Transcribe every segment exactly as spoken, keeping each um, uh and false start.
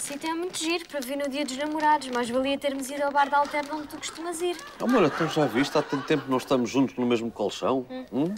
sítio é muito giro para vir no dia dos namorados. Mais valia termos ido ao bar da Alterna onde tu costumas ir. Amor, então já viste? Há tanto tempo que não estamos juntos no mesmo colchão. Hum. Hum?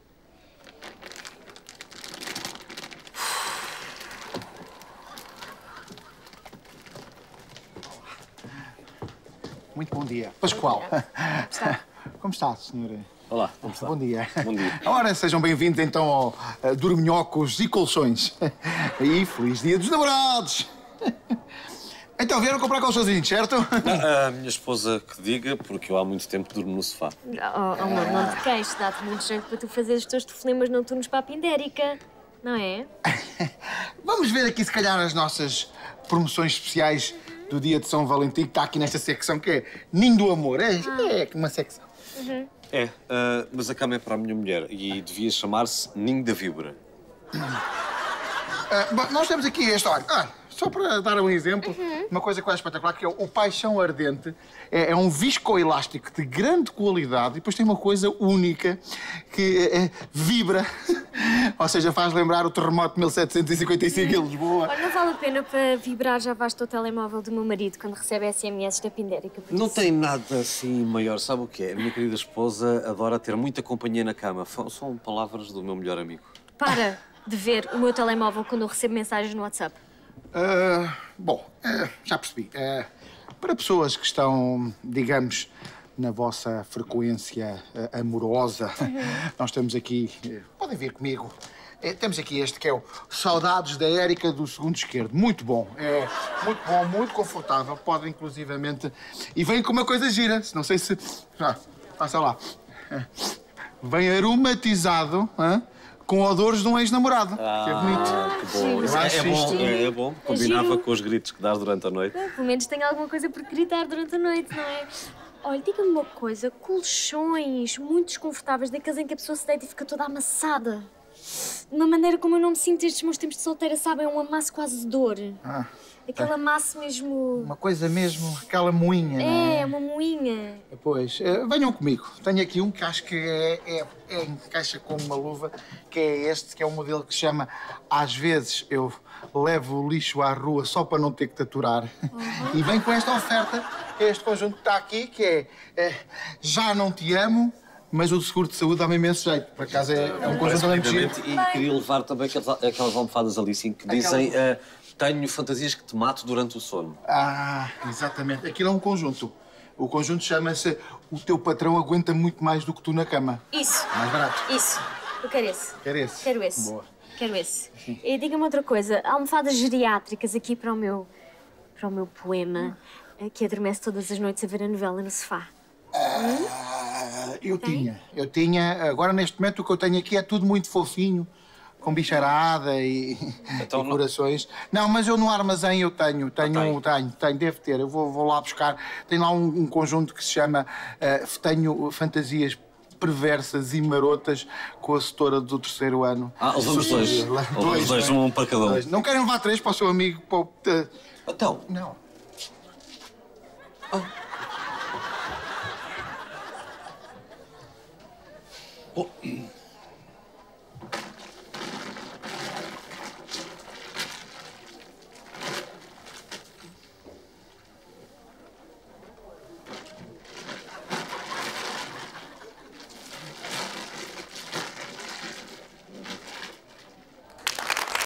Muito bom dia. Pascoal. Como está? Como está, senhora? Olá, como está? Bom dia. Bom dia. Ora, sejam bem-vindos então ao uh, Dorminhocos e Colchões. E feliz dia dos namorados! Então, vieram comprar colchãozinhos, certo? Ah, a minha esposa que diga, porque eu há muito tempo durmo no sofá. Oh, oh, amor, não te queixes. Dá-te muito jeito para tu fazeres os teus telefonemas noturnos para a Pindérica, não é? Vamos ver aqui, se calhar, as nossas promoções especiais do dia de São Valentim, que está aqui nesta secção, que é Ninho do Amor. É, ah. é uma secção. Uhum. É, uh, mas a cama é para a minha mulher e devia chamar-se Ninho da Víbora. Uh, bom, nós temos aqui este, olha, olha, só para dar um exemplo, uhum. uma coisa que é espetacular, que é o Paixão Ardente. É, é um viscoelástico de grande qualidade e depois tem uma coisa única que é, vibra. Ou seja, faz lembrar o terremoto de mil setecentos e cinquenta e cinco em Lisboa. Olha, não vale a pena para vibrar, já basta o telemóvel do meu marido quando recebe S M S da Pindérica. Não tem nada assim maior, sabe o que é? A minha querida esposa adora ter muita companhia na cama. São palavras do meu melhor amigo. Para de ver o meu telemóvel quando eu recebo mensagens no WhatsApp. Uh, bom, uh, já percebi. Uh, para pessoas que estão, digamos, na vossa frequência uh, amorosa, uhum. nós temos aqui... Uh, podem vir comigo. Uh, temos aqui este que é o Saudades da Érica do Segundo Esquerdo. Muito bom. É muito bom, muito confortável. Pode, inclusivamente... E vem com uma coisa gira. Não sei se... Ah, passa lá. Uh, vem aromatizado... Uh, com odores de um ex-namorado. Ah, que é bonito. Que bom. Eu acho é, bom isto... é, é bom. Combinava Giro. com os gritos que dás durante a noite. É, pelo menos tem alguma coisa por gritar durante a noite, não é? Olha, diga-me uma coisa. Colchões muito desconfortáveis, daqueles em que a pessoa se deita e fica toda amassada. De uma maneira como eu não me sinto estes meus tempos de solteira, sabem? É um amasso quase de dor. Ah. Aquele amasso mesmo... Uma coisa mesmo, aquela moinha, é, não é? É, uma moinha. Pois, uh, venham comigo. Tenho aqui um que acho que é, é, é encaixa como uma luva, que é este, que é um modelo que se chama Às vezes eu levo o lixo à rua só para não ter que te aturar. Uhum. E vem com esta oferta, que é este conjunto que está aqui, que é, é Já Não Te Amo, mas o seguro de saúde dá-me imenso jeito. Por acaso é, é um conjunto além de giro. E queria levar também aquelas, aquelas almofadas ali, sim, que dizem... Uh, tenho fantasias que te mato durante o sono. Ah, exatamente. Aquilo é um conjunto. O conjunto chama-se O Teu Patrão Aguenta Muito Mais do que Tu na Cama. Isso. Mais barato. Isso. Eu quero esse. Quero esse? Quero esse. Boa. Quero esse. Sim. E diga-me outra coisa. Almofadas geriátricas aqui para o meu... para o meu poema, hum. que adormece todas as noites a ver a novela no sofá. Ah, hum? Eu Tem? tinha. Eu tinha. Agora, neste momento, o que eu tenho aqui é tudo muito fofinho. Com bicharada e, então, e corações. Não... não, mas eu no armazém eu tenho, tenho, tenho, tenho, tenho, devo ter. Eu vou, vou lá buscar. Tem lá um, um conjunto que se chama uh, Tenho Fantasias Perversas e Marotas com a setora do terceiro ano. Ah, levamos dois. Levamos dois, um para cada um. Dois. Não querem levar três para o seu amigo? Para o... uh... Então? Não. Oh. Oh.